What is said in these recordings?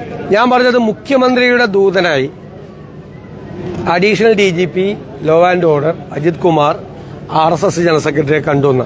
ഞാൻ പറഞ്ഞത് മുഖ്യമന്ത്രിയുടെ ദൂതനായി additional DGP law and order Ajith Kumar RSS general സെക്രട്ടറിയെ കണ്ടുവന്ന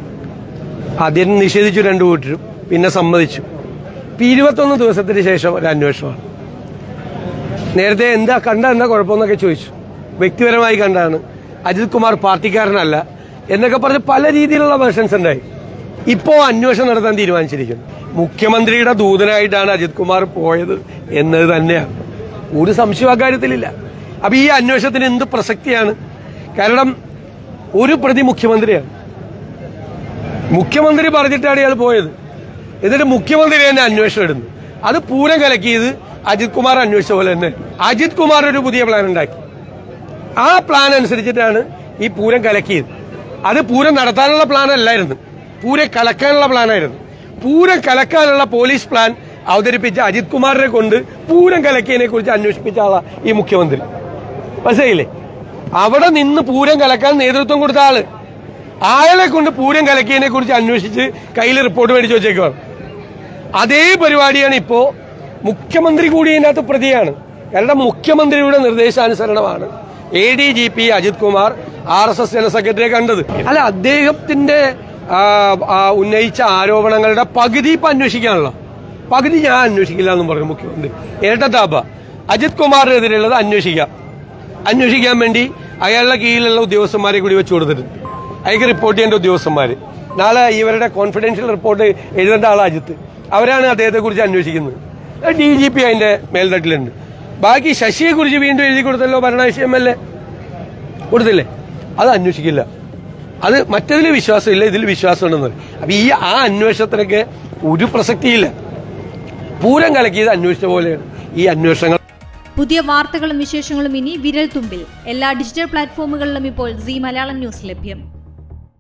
ആദ്യം നിഷേധിച്ചു 2 കൂട്ടരും, പിന്നെ സമ്മതിച്ചു. 21 ദിവസത്തിന് ശേഷം ഒരു അന്വേഷണമാണ്. നേരത്തെ എന്താ കുഴപ്പമെന്നൊക്കെ ചോദിച്ചു. വ്യക്തിപരമായി കണ്ടാണ്, അജിത് കുമാർ പാർട്ടിക്കാരനല്ല എന്നൊക്കെ പറഞ്ഞ് പല രീതിയിലുള്ള വേർഷൻസ് ഉണ്ടായി. ഇപ്പോൾ അന്വേഷണം നടത്താൻ തീരുമാനിച്ചിരിക്കുന്നു. മുഖ്യമന്ത്രിയുടെ ദൂതനായിട്ടാണ് അജിത് കുമാർ പോയത് എന്നത് തന്നെയാണ്, ഒരു സംശയം അക്കാര്യത്തിലില്ല. അപ്പൊ ഈ അന്വേഷണത്തിന് എന്ത് പ്രസക്തിയാണ്? കാരണം ഒരു പ്രതി മുഖ്യമന്ത്രിയാണ്. മുഖ്യമന്ത്രി പറഞ്ഞിട്ടാണ് ഇയാൾ പോയത്. എന്നിട്ട് മുഖ്യമന്ത്രി തന്നെ അന്വേഷണം ഇടുന്നു. അത് പൂരം കലക്കിയത് അജിത് കുമാർ അന്വേഷിച്ച പോലെ തന്നെ. അജിത് കുമാർ ഒരു പുതിയ പ്ലാൻ ഉണ്ടാക്കി. ആ പ്ലാൻ അനുസരിച്ചിട്ടാണ് ഈ പൂരം കലക്കിയത്. അത് പൂരം നടത്താനുള്ള പ്ലാൻ അല്ലായിരുന്നു, പൂരം കലക്കാനുള്ള പ്ലാനായിരുന്നു. പൂരം കലക്കാനുള്ള പോലീസ് പ്ലാൻ അവതരിപ്പിച്ച അജിത് കുമാറിനെ കൊണ്ട് പൂരം കലക്കിയതിനെ കുറിച്ച് അന്വേഷിപ്പിച്ച ആളാ ഈ മുഖ്യമന്ത്രി. മനസ്സിലായില്ലേ? അവിടെ നിന്ന് പൂരം കലക്കാൻ നേതൃത്വം കൊടുത്ത ആള് അയാളെ കൊണ്ട് പൂരം കലക്കിയതിനെ കുറിച്ച് അന്വേഷിച്ച് കയ്യിൽ റിപ്പോർട്ട് മേടിച്ചു വെച്ചേക്കുവാണ്. അതേ പരിപാടിയാണ് ഇപ്പോ. മുഖ്യമന്ത്രി കൂടി ഇതിനകത്ത് പ്രതിയാണ്. കാരണം മുഖ്യമന്ത്രിയുടെ നിർദ്ദേശാനുസരണമാണ് ADGP Ajith Kumar RSS general സെക്രട്ടറിയെ കണ്ടത്. അല്ല, അദ്ദേഹത്തിന്റെ ഉന്നയിച്ച ആരോപണങ്ങളുടെ പകുതി ഇപ്പൊ അന്വേഷിക്കാനുള്ള പകുതി ഞാൻ അന്വേഷിക്കില്ല എന്നും പറഞ്ഞു മുഖ്യമന്ത്രി. ഇരട്ടത്താപ്പ. അജിത് കുമാറിനെതിരെയുള്ളത് അന്വേഷിക്കാൻ വേണ്ടി അയാളുടെ കീഴിലുള്ള ഉദ്യോഗസ്ഥന്മാരെ കൂടി വെച്ചു കൊടുത്തിട്ടുണ്ട്. അയാൾക്ക് റിപ്പോർട്ട് ചെയ്യേണ്ട ഉദ്യോഗസ്ഥന്മാര്. നാളെ ഇവരുടെ കോൺഫിഡൻഷ്യൽ റിപ്പോർട്ട് എഴുതേണ്ട ആൾ അജിത്ത്. അവരാണ് അദ്ദേഹത്തെ കുറിച്ച് അന്വേഷിക്കുന്നത്. DGP അതിന്റെ മേൽത്തട്ടിലുണ്ട്. ബാക്കി ശശിയെ കുറിച്ച് വീണ്ടും എഴുതി കൊടുത്തല്ലോ, ഭരണകക്ഷി MLA കൊടുത്തില്ലേ? അത് അന്വേഷിക്കില്ല. അത് മറ്റതിൽ വിശ്വാസമില്ല, ഇതിൽ വിശ്വാസമുണ്ടെന്ന്. അപ്പൊ ആ അന്വേഷണത്തിനൊക്കെ ഒരു പ്രസക്തിയില്ല. പൂരം കലക്കിയത് അന്വേഷിച്ച പോലെയാണ് ഈ അന്വേഷണങ്ങൾ. പുതിയ വാർത്തകളും വിശേഷങ്ങളും ഇനി വിരൽ തുമ്പിൽ. എല്ലാ ഡിജിറ്റൽ പ്ലാറ്റ്ഫോമുകളിലും ഇപ്പോൾ സീ മലയാളം ന്യൂസ് ലഭ്യം.